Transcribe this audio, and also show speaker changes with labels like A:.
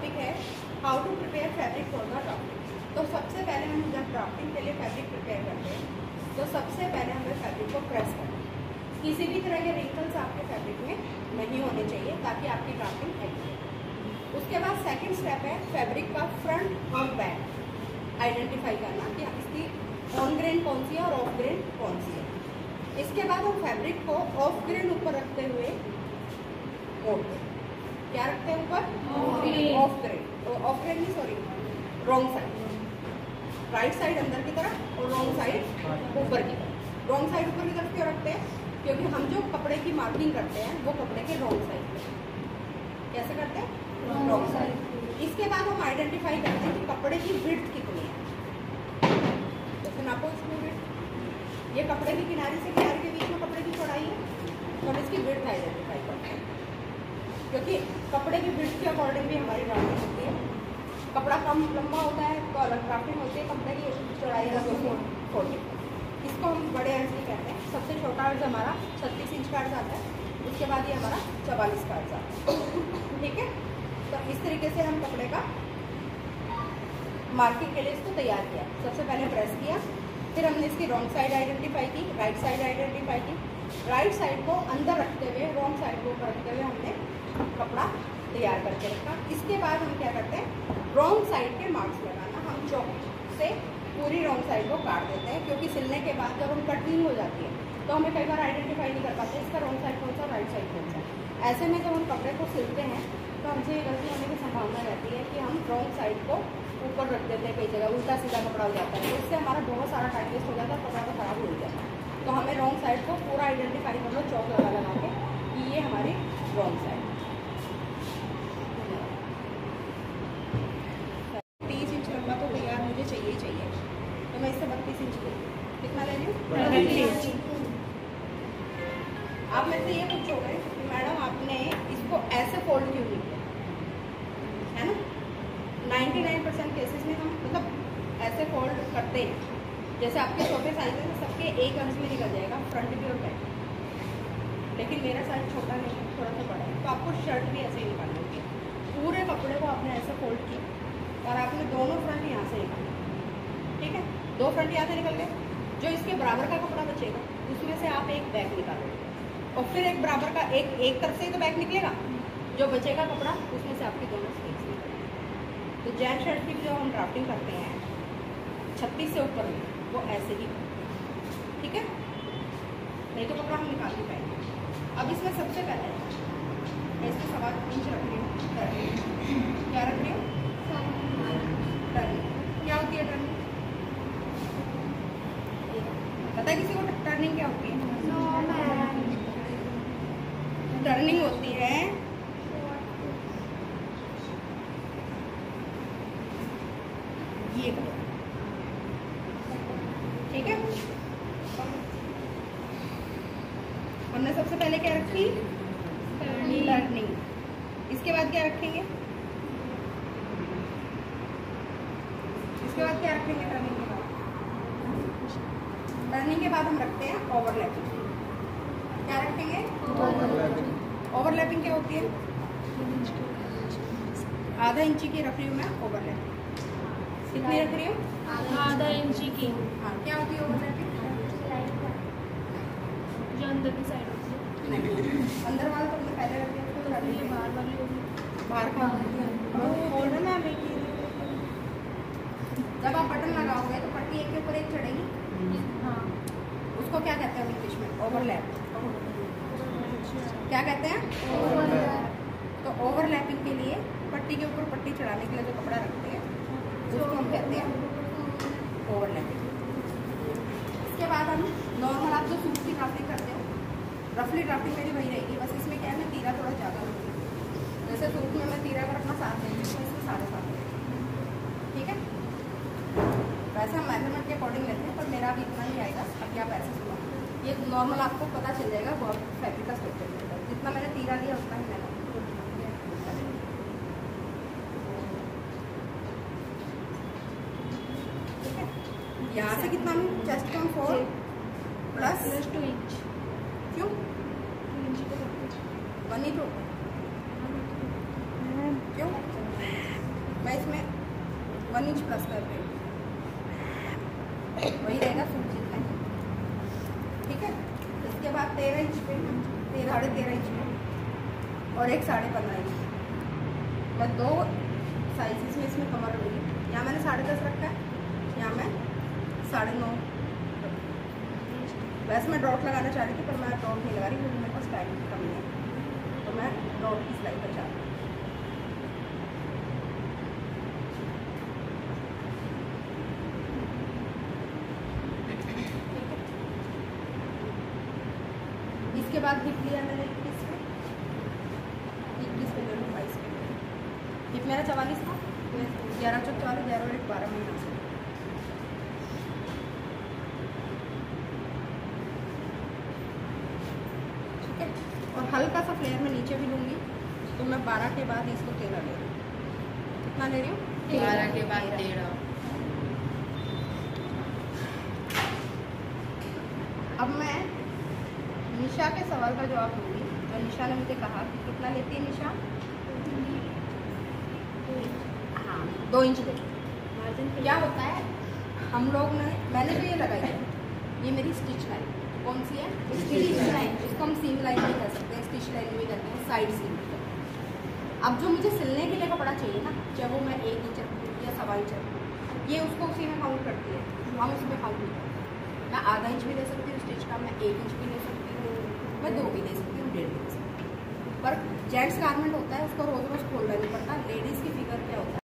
A: Topic है how to prepare fabric for the drafting. तो सबसे पहले हम जब ड्राफ्टिंग के लिए फैब्रिक प्रिपेयर करते हैं तो सबसे पहले हमें फैब्रिक को प्रेस करना है। किसी भी तरह के रिंकल्स आपके फैब्रिक में नहीं होने चाहिए ताकि आपकी ड्राफ्टिंग एक्यूरेट। उसके बाद सेकंड स्टेप है फैब्रिक का फ्रंट और बैक आइडेंटिफाई करना कि इसकी ऑन ग्रेन कौन सी है और ऑफ ग्रेन कौन सी है। इसके बाद हम फैब्रिक को ऑफ ग्रेन ऊपर रखते हुए क्या रखते हैं ऊपर ऑफ ग्रेन नहीं sorry wrong side, right side अंदर की तरफ और रॉन्ग साइड ऊपर की तरफ। रॉन्ग साइड ऊपर की तरफ क्यों रखते हैं? क्योंकि हम जो कपड़े की मार्किंग करते हैं वो कपड़े के रॉन्ग साइड पे कैसे करते हैं? Wrong side. इसके बाद हम आइडेंटिफाई करते हैं कि कपड़े की विड्थ कितनी है। जैसे नापो इसमें विड्थ, ये कपड़े की किनारे से किनारे के बीच में कपड़े की चौड़ाई है तो हम इसकी विड्थ आइडेंटिफाई करते हैं क्योंकि कपड़े की विड्थ के अकॉर्डिंग भी हमारी ड्राफ्टिंग होती है। कपड़ा कम लंबा होता है तो अलग ड्राफ्टिंग होती है, कपड़े की चौड़ाई अलग होती है 40। इसको हम बड़े अर्ज भी कहते हैं। सबसे छोटा अर्ज हमारा 36 इंच का अर्ज आता है, उसके बाद ये हमारा 44 का अर्ज आता है। ठीक है, तो इस तरीके से हम कपड़े का मार्किंग के लिए इसको तैयार किया। सबसे पहले प्रेस किया, फिर हमने इसकी रॉन्ग साइड आइडेंटिफाई की, राइट साइड आइडेंटिफाई की। राइट साइड को अंदर रखते हुए रॉन्ग साइड को ऊपर रखते हुए हमने कपड़ा तैयार करके रखा। इसके बाद हम क्या करते हैं, रॉन्ग साइड के मार्क्स लगाना। हम चौक से पूरी रॉन्ग साइड को काट देते हैं क्योंकि सिलने के बाद जब हम कटिंग हो जाती है तो हमें कई बार आइडेंटिफाई नहीं कर पाते इसका रॉन्ग साइड कौन सा, राइट साइड कौन सा। ऐसे में जब हम कपड़े को सिलते हैं तो हमसे ये गलती होने की संभावना रहती है कि हम रॉन्ग साइड को ऊपर रख देते हैं, कई जगह उल्टा सीधा कपड़ा हो जाता है, तो इससे हमारा बहुत सारा टाइम वेस्ट हो जाता है, कपड़ा तो खराब हो जाता है। तो हमें रॉन्ग साइड को पूरा आइडेंटिफाई कर लो चौक लगा के कि ये हमारी रॉन्ग साइड। 30 इंच लंबा तो तैयार मुझे चाहिए ही चाहिए, तो मैं इससे 32 इंच ले रही हूँ। कितना ले रही हूँ? 32 इंच। आप मेरे से ये पूछोगे कि मैडम आपने इसको ऐसे फोल्ड क्यों नहीं किया, है ना? 99% केसेस में हम मतलब ऐसे फोल्ड करते हैं। जैसे आपके छोटे साइज में सबके एक अंश में निकल जाएगा फ्रंट भी और बैक, लेकिन मेरा साइज छोटा नहीं है, थोड़ा सा बड़ा है, तो आपको शर्ट भी ऐसे ही निकालनी होगी। पूरे कपड़े को आपने ऐसे फोल्ड किया और आपने दोनों फ्रंट यहाँ से निकाले, ठीक है? 2 फ्रंट यहाँ से निकल गए, जो इसके बराबर का कपड़ा बचेगा उसमें से आप एक बैक निकालोगे और फिर एक बराबर का एक तरफ से तो बैक निकलेगा, जो बचेगा कपड़ा उसमें से आपकी दोनों स्लीव्स निकलेंगे। तो जैन शर्ट की जो हम ड्राफ्टिंग करते हैं 36 से ऊपर में वो ऐसे ही, ठीक है? नहीं तो कपड़ा हम निकाल नहीं पाएंगे। अब इसमें सबसे पहले मैं इसमें 7 इंच रख रही हूँ। क्या रख रही हूँ? टर्निंग। क्या होती है टर्निंग? पता है किसी को टर्निंग क्या होती है? टर्निंग होती है ये, ठीक है? हमने सबसे पहले क्या रखी? टर्निंग। इसके बाद क्या रखेंगे? इसके बाद क्या रखेंगे? टर्निंग के बाद, टर्निंग के बाद हम रखते हैं ओवरलैपिंग। क्या रखेंगे? ओवरलैपिंग क्या होती है? आधा इंची की रख रही हूँ मैं ओवरलैपिंग। कितनी रख रही हूँ?
B: आधा इंची की।
A: हाँ, क्या होती है ओवरलैपिंग?
B: जो अंदर की साइड होती है।
A: नहीं, अंदर वाला तो हमने पहले रख दिया, तो
B: ये बाहर वाली होगी।
A: बाहर का होल्डर में आप एक जब आप बटन लगाओगे तो पट्टी एक के ऊपर एक चढ़ेगी।
B: हाँ,
A: उसको क्या कहते हैं इंग्लिश में? ओवरलैप। क्या कहते हैं? तो ओवरलैपिंग के लिए पट्टी के ऊपर पट्टी चढ़ाने के लिए जो कपड़ा रखते हैं उसको हम कहते हैं ओवरलैपिंग। इसके बाद हम नॉर्मल आप जो सूट की ड्राफ्टिंग करते हो, रफली ड्राफ्टिंग मेरी वही रहेगी, बस इसमें क्या है मैं तीरा थोड़ा ज़्यादा लूँगी। जैसे सूट में मैं तीरा अगर अपना 7 लेंगे तो इसमें 7.5, ठीक है? वैसे हम मेजरमेंट के अकॉर्डिंग लेते हैं, पर मेरा अभी इतना ही आएगा। अभी आप ऐसे सुनो, ये नॉर्मल आपको पता चल जाएगा बहुत फैब्रिक का स्ट्रक्चर। जितना मैंने तीरा लिया उतना ही मैंने यहाँ से कितना लूँ? चेस्ट कम 4 प्लस
B: 2 इंच।
A: क्यों? 1 ही तो क्यों? 1 इंच प्लस कर रहे हो, वही रहेगा सूट जितना ही। ठीक है, इसके बाद 13 इंच पे, 13.5 इंच पे और एक 15.5 इंच। मैं 2 साइज़ में इसमें कमर लूँगी। यहाँ मैंने 10.5 रखा है, यहाँ मैं 9.5। वैसे मैं डॉट लगाना चाह रही थी पर मैं डॉट नहीं लगा रही क्योंकि मेरे पास टाइम कमी है, तो मैं डॉट की सिलाई पर चाह रही हूँ। इसके बाद हिप लिया मैंने 21 पे, 21 पे ले लूँ 22 पे। हिप मेरा 44 था, 11 चौक 44, 11 और 1 12 महीना से। ठीक है, और हल्का सा फ्लेयर में नीचे भी लूँगी, तो मैं 12 के बाद इसको 13 ले रही हूँ। कितना ले रही हूँ?
C: 12 के बाद 13।
A: अब मैं निशा के सवाल का जवाब दूंगी। तो निशा ने मुझे कहा कि कितना लेती है निशा? हाँ, 2 इंच लेती है। क्या होता है, हम लोग ने, मैंने तो ये लगाई है, ये मेरी स्टिच लाइन। कौन सी है? Stitch line. इसको हम सीम लाइन भी कह सकते हैं, स्टिच लाइन भी कहते हैं, साइड सीम भी कहते हैं। अब जो मुझे सिलने के लिए कपड़ा चाहिए ना, चाहे वो मैं 1 इंच रखूँ या 1.25 इंच रखूँ, ये उसको उसी में काउंट करती है, हम उसमें काउंट नहीं करते। मैं आधा इंच भी ले सकती हूँ स्टिच का, मैं 1 इंच भी ले सकती हूँ, मैं 2 भी ले सकती हूँ, 1.5 भी ले सकती हूँ। पर जेंट्स गारमेंट होता है, उसको रोज़ रोज़ खोलना नहीं पड़ता। लेडीज़ की फिगर क्या होता है?